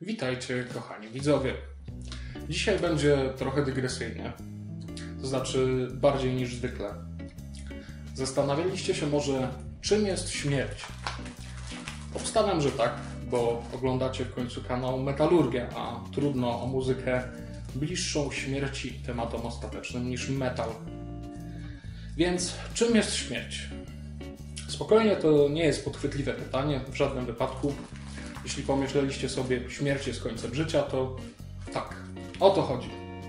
Witajcie, kochani widzowie. Dzisiaj będzie trochę dygresyjnie, to znaczy bardziej niż zwykle. Zastanawialiście się może, czym jest śmierć? Obstawiam, że tak, bo oglądacie w końcu kanał Metalurgia, a trudno o muzykę bliższą śmierci tematom ostatecznym niż metal. Więc czym jest śmierć? Spokojnie, to nie jest podchwytliwe pytanie w żadnym wypadku. Jeśli pomyśleliście sobie, śmierć jest końcem życia, to tak, o to chodzi.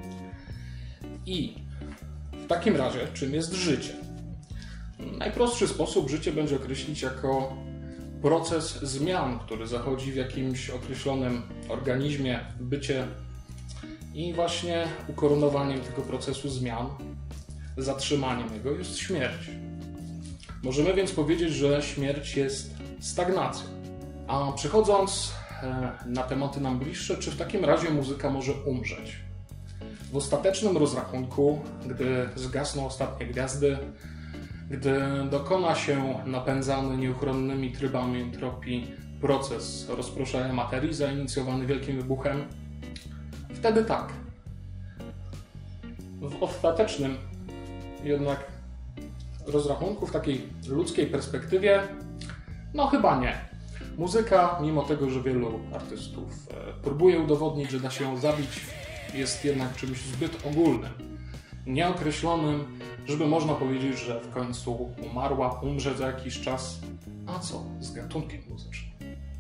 I w takim razie, czym jest życie? Najprostszy sposób życie będzie określić jako proces zmian, który zachodzi w jakimś określonym organizmie, bycie i właśnie ukoronowaniem tego procesu zmian, zatrzymaniem jego jest śmierć. Możemy więc powiedzieć, że śmierć jest stagnacją. A przechodząc na tematy nam bliższe, czy w takim razie muzyka może umrzeć? W ostatecznym rozrachunku, gdy zgasną ostatnie gwiazdy, gdy dokona się napędzany nieuchronnymi trybami entropii proces rozproszenia materii zainicjowany wielkim wybuchem, wtedy tak. W ostatecznym jednak rozrachunku, w takiej ludzkiej perspektywie, no chyba nie. Muzyka, mimo tego, że wielu artystów próbuje udowodnić, że da się ją zabić, jest jednak czymś zbyt ogólnym, nieokreślonym, żeby można powiedzieć, że w końcu umarła, umrze za jakiś czas. A co z gatunkiem muzycznym?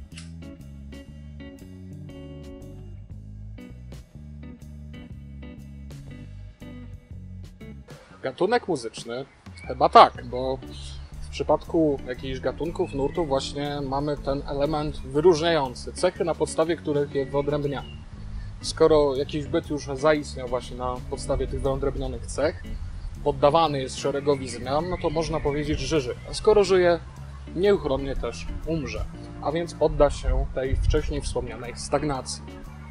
Gatunek muzyczny? Chyba tak, bo w przypadku jakichś gatunków, nurtów właśnie mamy ten element wyróżniający, cechy, na podstawie których je wyodrębniamy. Skoro jakiś byt już zaistniał właśnie na podstawie tych wyodrębnionych cech, poddawany jest szeregowi zmian, no to można powiedzieć, że żyje. A skoro żyje, nieuchronnie też umrze, a więc podda się tej wcześniej wspomnianej stagnacji.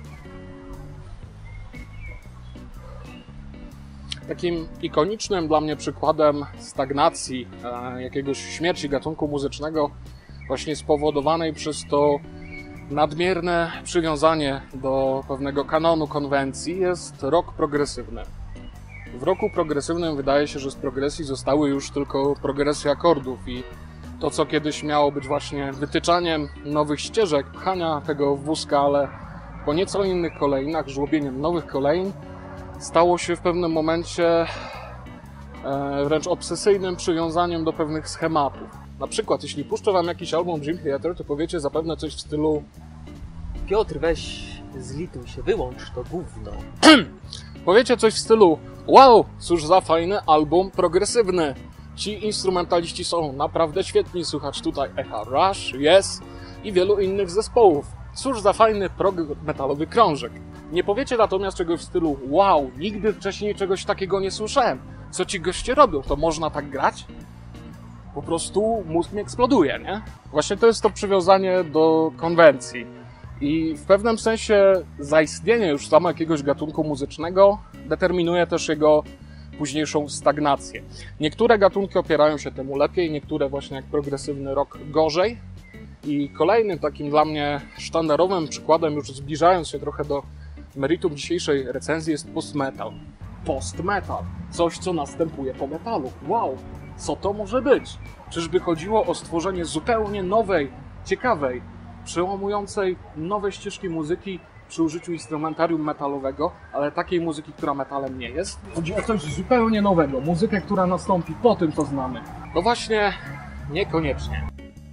Takim ikonicznym dla mnie przykładem stagnacji, jakiegoś śmierci gatunku muzycznego, właśnie spowodowanej przez to nadmierne przywiązanie do pewnego kanonu, konwencji, jest rock progresywny. W rocku progresywnym wydaje się, że z progresji zostały już tylko progresje akordów i to, co kiedyś miało być właśnie wytyczaniem nowych ścieżek, pchania tego wózka, ale po nieco innych kolejnach, żłobieniem nowych kolejn, stało się w pewnym momencie wręcz obsesyjnym przywiązaniem do pewnych schematów. Na przykład, jeśli puszczę wam jakiś album Dream Theater, to powiecie zapewne coś w stylu: Piotr, weź, zlituj się, wyłącz to gówno. Powiecie coś w stylu: wow, cóż za fajny album progresywny. Ci instrumentaliści są naprawdę świetni, słychać tutaj echa Rush, Yes i wielu innych zespołów. Cóż za fajny metalowy krążek. Nie powiecie natomiast czegoś w stylu: wow, nigdy wcześniej czegoś takiego nie słyszałem. Co ci goście robią? To można tak grać? Po prostu mózg mi eksploduje, nie? Właśnie to jest to przywiązanie do konwencji. I w pewnym sensie zaistnienie już samo jakiegoś gatunku muzycznego determinuje też jego późniejszą stagnację. Niektóre gatunki opierają się temu lepiej, niektóre właśnie jak progresywny rock gorzej. I kolejnym takim dla mnie sztandarowym przykładem, już zbliżając się trochę do meritum dzisiejszej recenzji, jest post-metal. Post-metal. Coś, co następuje po metalu. Wow, co to może być? Czyżby chodziło o stworzenie zupełnie nowej, ciekawej, przełamującej nowe ścieżki muzyki przy użyciu instrumentarium metalowego, ale takiej muzyki, która metalem nie jest? Chodzi o coś zupełnie nowego, muzykę, która nastąpi po tym, co znamy. No właśnie, niekoniecznie.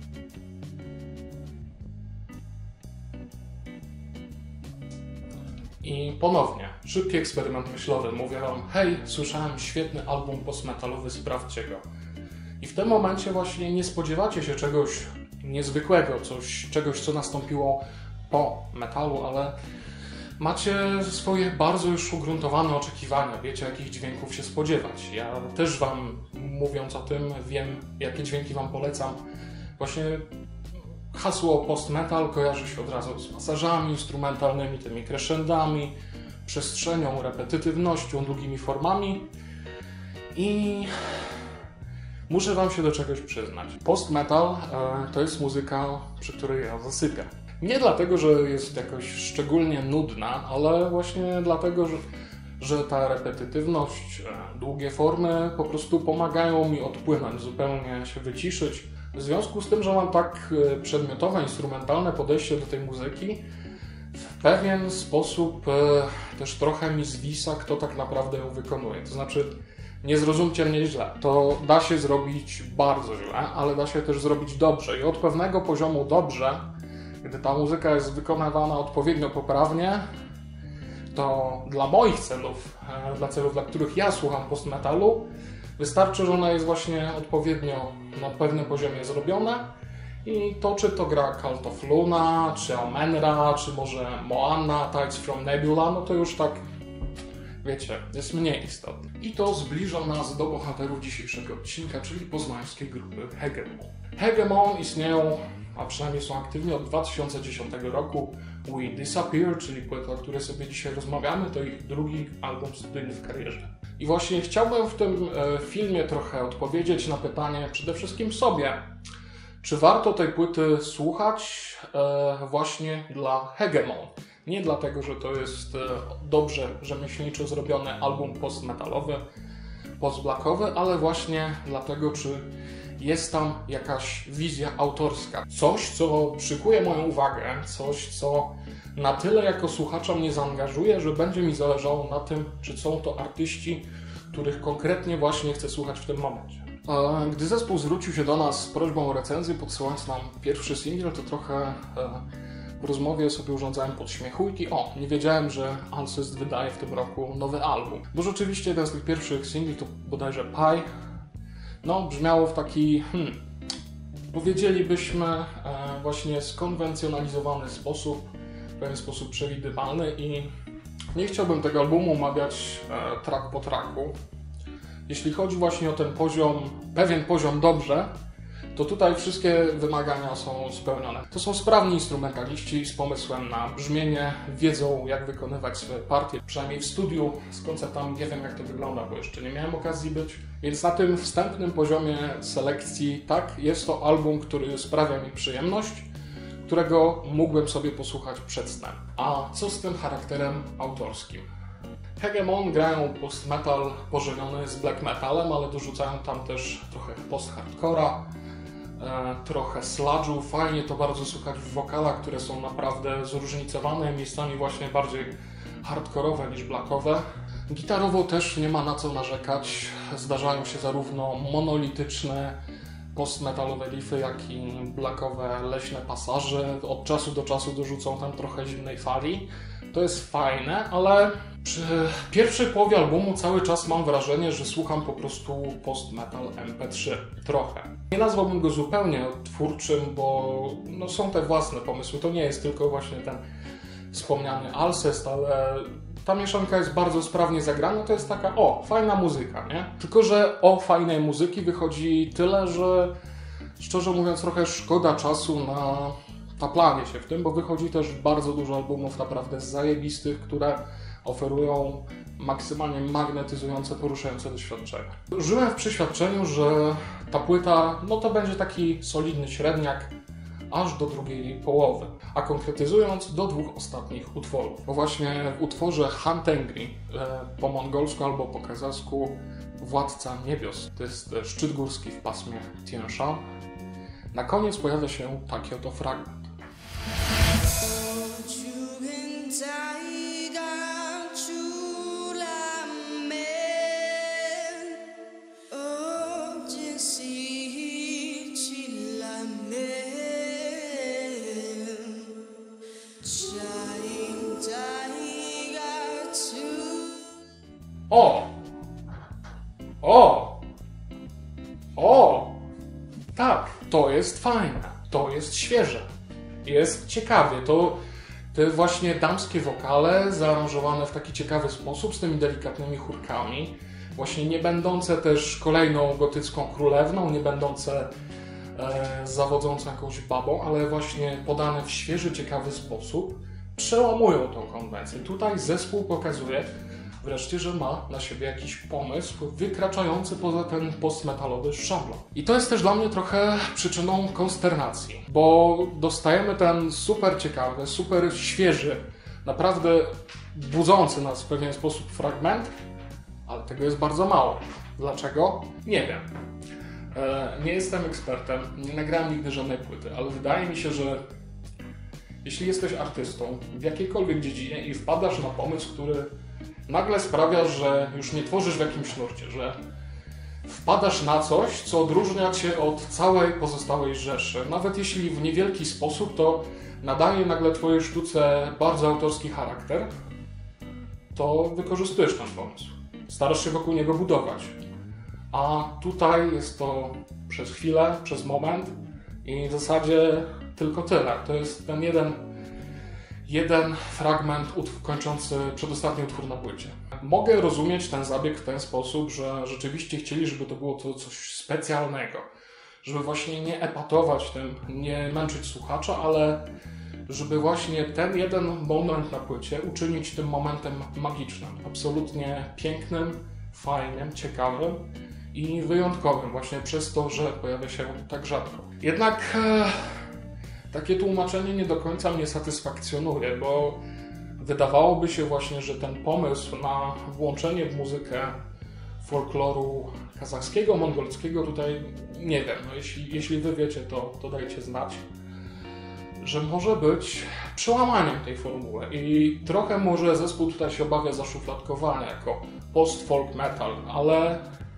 I ponownie, szybki eksperyment myślowy. Mówię wam: hej, słyszałem świetny album postmetalowy, sprawdźcie go. I w tym momencie właśnie nie spodziewacie się czegoś niezwykłego, czegoś, co nastąpiło po metalu, ale macie swoje bardzo już ugruntowane oczekiwania, wiecie, jakich dźwięków się spodziewać. Ja też wam, mówiąc o tym, wiem, jakie dźwięki wam polecam. Właśnie hasło post-metal kojarzy się od razu z pasażami instrumentalnymi, tymi crescendami, przestrzenią, repetytywnością, długimi formami i muszę wam się do czegoś przyznać. Post-metal to jest muzyka, przy której ja zasypiam. Nie dlatego, że jest jakoś szczególnie nudna, ale właśnie dlatego, że ta repetytywność, długie formy po prostu pomagają mi odpłynąć, zupełnie się wyciszyć. W związku z tym, że mam tak przedmiotowe, instrumentalne podejście do tej muzyki, w pewien sposób też trochę mi zwisa, kto tak naprawdę ją wykonuje. To znaczy, nie zrozumcie mnie źle, to da się zrobić bardzo źle, ale da się też zrobić dobrze. I od pewnego poziomu dobrze, gdy ta muzyka jest wykonywana odpowiednio poprawnie, to dla moich celów, dla celów, dla których ja słucham post-metalu, wystarczy, że ona jest właśnie odpowiednio na pewnym poziomie zrobiona i to, czy to gra Cult of Luna, czy Amenra, czy może Moana, Tides from Nebula, no to już tak, wiecie, jest mniej istotne. I to zbliża nas do bohaterów dzisiejszego odcinka, czyli poznańskiej grupy Hegemon. Hegemon istnieją, a przynajmniej są aktywni od 2010 roku. We Disappear, czyli płyta, o której sobie dzisiaj rozmawiamy, to ich drugi album studyjny w karierze. I właśnie chciałbym w tym filmie trochę odpowiedzieć na pytanie przede wszystkim sobie, czy warto tej płyty słuchać właśnie dla Hegemon. Nie dlatego, że to jest dobrze rzemieślniczo zrobiony album post-metalowy, post-blackowy, ale właśnie dlatego, czy jest tam jakaś wizja autorska. Coś, co przykuje moją uwagę, coś, co na tyle jako słuchacza mnie zaangażuje, że będzie mi zależało na tym, czy są to artyści, których konkretnie właśnie chcę słuchać w tym momencie. Gdy zespół zwrócił się do nas z prośbą o recenzję, podsyłając nam pierwszy singiel, to trochę w rozmowie sobie urządzałem podśmiechujki. Nie wiedziałem, że Alcest wydaje w tym roku nowy album. Bo rzeczywiście jeden z tych pierwszych singli to bodajże Pie. Brzmiało w taki, powiedzielibyśmy, właśnie skonwencjonalizowany sposób, w pewien sposób przewidywalny i nie chciałbym tego albumu omawiać track po tracku. Jeśli chodzi właśnie o ten poziom, pewien poziom dobrze, to tutaj wszystkie wymagania są spełnione. To są sprawni instrumentaliści z pomysłem na brzmienie, wiedzą jak wykonywać swoje partie, przynajmniej w studiu z koncertami nie wiem jak to wygląda, bo jeszcze nie miałem okazji być. Więc na tym wstępnym poziomie selekcji, tak, jest to album, który sprawia mi przyjemność, którego mógłbym sobie posłuchać przed snem. A co z tym charakterem autorskim? Hegemon grają post-metal pożeniony z black metalem, ale dorzucają tam też trochę post-hardcora, trochę sludge'u. Fajnie to bardzo słuchać w wokalach, które są naprawdę zróżnicowane, miejscami właśnie bardziej hardkorowe niż blackowe. Gitarowo też nie ma na co narzekać. Zdarzają się zarówno monolityczne post-metalowe riffy, jak i blackowe leśne pasaże. Od czasu do czasu dorzucą tam trochę zimnej fali. To jest fajne, ale przy pierwszej połowie albumu cały czas mam wrażenie, że słucham po prostu post-metal MP3. Trochę. Nie nazwałbym go zupełnie odtwórczym, bo są te własne pomysły. To nie jest tylko właśnie ten wspomniany Alcest, ale ta mieszanka jest bardzo sprawnie zagrana. To jest taka, fajna muzyka, nie? Tylko że o fajnej muzyki wychodzi tyle, że szczerze mówiąc trochę szkoda czasu na taplanie się w tym, bo wychodzi też bardzo dużo albumów naprawdę zajebistych, które oferują maksymalnie magnetyzujące, poruszające doświadczenia. Żyłem w przeświadczeniu, że ta płyta, to będzie taki solidny średniak aż do drugiej połowy, a konkretyzując do dwóch ostatnich utworów. Bo właśnie w utworze Hantengri, po mongolsku albo po kazachsku Władca Niebios, to jest szczyt górski w pasmie Tien Shan, na koniec pojawia się taki oto fragment. Tak, to jest fajne, to jest świeże, jest ciekawie, te właśnie damskie wokale zaaranżowane w taki ciekawy sposób z tymi delikatnymi chórkami, właśnie nie będące też kolejną gotycką królewną, nie będące zawodzącą jakąś babą, ale właśnie podane w świeży, ciekawy sposób, przełamują tą konwencję. Tutaj zespół pokazuje, wreszcie, że ma na siebie jakiś pomysł wykraczający poza ten postmetalowy szablon. I to jest też dla mnie trochę przyczyną konsternacji, bo dostajemy ten super ciekawy, super świeży, naprawdę budzący nas w pewien sposób fragment, ale tego jest bardzo mało. Dlaczego? Nie wiem. Nie jestem ekspertem, nie nagrałem nigdy żadnej płyty, ale wydaje mi się, że jeśli jesteś artystą w jakiejkolwiek dziedzinie i wpadasz na pomysł, który nagle sprawia, że już nie tworzysz w jakimś nurcie, że wpadasz na coś, co odróżnia cię od całej pozostałej rzeszy, nawet jeśli w niewielki sposób, to nadaje nagle twojej sztuce bardzo autorski charakter, to wykorzystujesz ten pomysł. Starasz się wokół niego budować. A tutaj jest to przez chwilę, przez moment i w zasadzie tylko tyle. To jest ten jeden fragment kończący przedostatni utwór na płycie. Mogę rozumieć ten zabieg w ten sposób, że rzeczywiście chcieli, żeby to było to coś specjalnego. Żeby właśnie nie epatować tym, nie męczyć słuchacza, ale żeby właśnie ten jeden moment na płycie uczynić tym momentem magicznym. Absolutnie pięknym, fajnym, ciekawym i wyjątkowym właśnie przez to, że pojawia się tak rzadko. Jednak takie tłumaczenie nie do końca mnie satysfakcjonuje, bo wydawałoby się właśnie, że ten pomysł na włączenie w muzykę folkloru kazachskiego, mongolskiego tutaj, nie wiem, no jeśli wy wiecie, to dajcie znać, że może być przełamaniem tej formuły i trochę może zespół tutaj się obawia zaszufladkowania jako post-folk metal, ale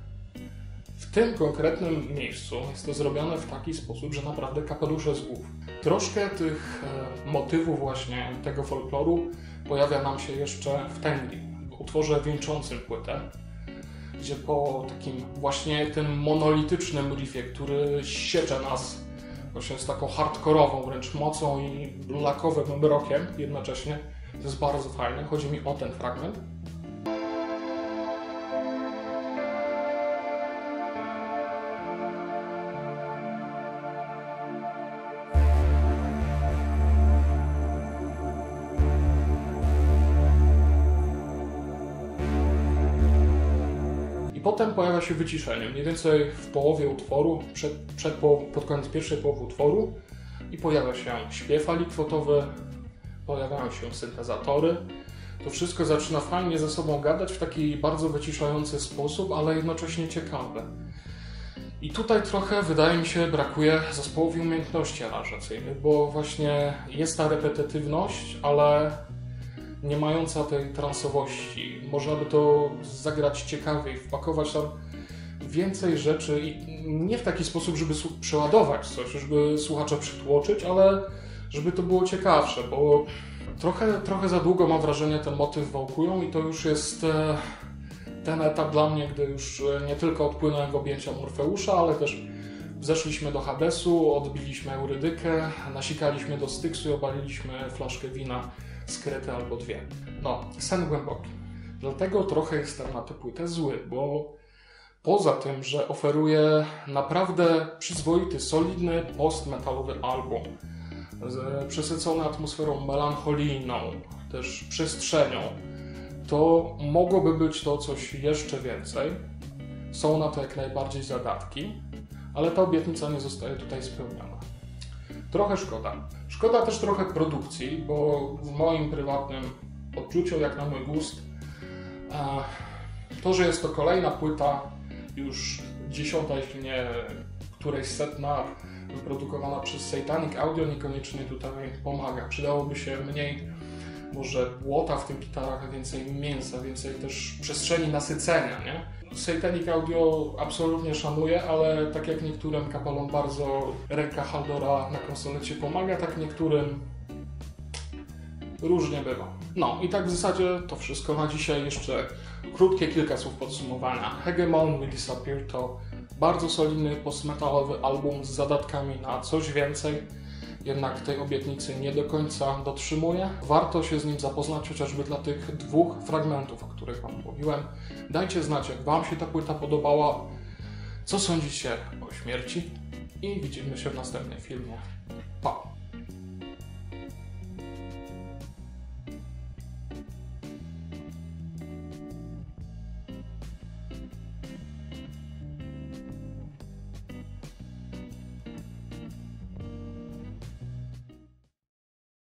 w tym konkretnym miejscu jest to zrobione w taki sposób, że naprawdę kapelusze z głów. Troszkę tych motywów właśnie tego folkloru pojawia nam się jeszcze w Tengri, w utworze wieńczącym płytę, gdzie po takim właśnie tym monolitycznym riffie, który siecze nas właśnie z taką hardkorową wręcz mocą i lakowym mrokiem jednocześnie, to jest bardzo fajne. Chodzi mi o ten fragment. Potem pojawia się wyciszenie, mniej więcej w połowie utworu, pod koniec pierwszej połowy utworu i pojawia się śpiew alikwotowy, pojawiają się syntezatory. To wszystko zaczyna fajnie ze sobą gadać w taki bardzo wyciszający sposób, ale jednocześnie ciekawy. I tutaj trochę, wydaje mi się, brakuje zespołowi umiejętności aranżacyjnych, bo właśnie jest ta repetytywność, ale nie mająca tej transowości. Można by to zagrać ciekawiej, wpakować tam więcej rzeczy i nie w taki sposób, żeby przeładować coś, żeby słuchacza przytłoczyć, ale żeby to było ciekawsze, bo trochę za długo, mam wrażenie, ten motyw wałkują i to już jest ten etap dla mnie, gdy już nie tylko odpłynąłem w objęcia Morfeusza, ale też zeszliśmy do Hadesu, odbiliśmy Eurydykę, nasikaliśmy do Styksu i obaliliśmy flaszkę wina z Krety albo dwie. No, sen głęboki. Dlatego trochę jestem na tę płytę zły, bo poza tym, że oferuje naprawdę przyzwoity, solidny post-metalowy album, przesycony atmosferą melancholijną, też przestrzenią, to mogłoby być to coś jeszcze więcej. Są na to jak najbardziej zadatki, ale ta obietnica nie zostaje tutaj spełniona. Trochę szkoda. Szkoda też trochę produkcji, bo w moim prywatnym odczuciu, jak na mój gust, to, że jest to kolejna płyta, już 10, jeśli nie którejś setna, wyprodukowana przez Satanic Audio, niekoniecznie tutaj pomaga. Przydałoby się mniej może błota w tych gitarach, więcej mięsa, więcej też przestrzeni nasycenia, nie? Satanic Audio absolutnie szanuję, ale tak jak niektórym kapelom bardzo ręka Haldora na konsolecie pomaga, tak niektórym różnie bywa. No i tak w zasadzie to wszystko na dzisiaj. Jeszcze krótkie kilka słów podsumowania. Hegemon Will Disappear to bardzo solidny postmetalowy album z zadatkami na coś więcej. Jednak tej obietnicy nie do końca dotrzymuje. Warto się z nim zapoznać chociażby dla tych dwóch fragmentów, o których Wam mówiłem. Dajcie znać, jak Wam się ta płyta podobała, co sądzicie o śmierci i widzimy się w następnym filmie.